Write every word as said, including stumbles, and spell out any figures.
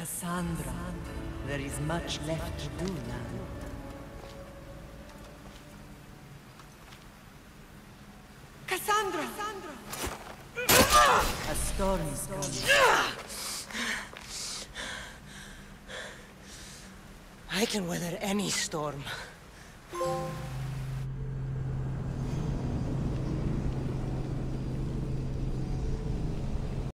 Cassandra, there is much left to do now. Cassandra! A storm is coming. I can weather any storm.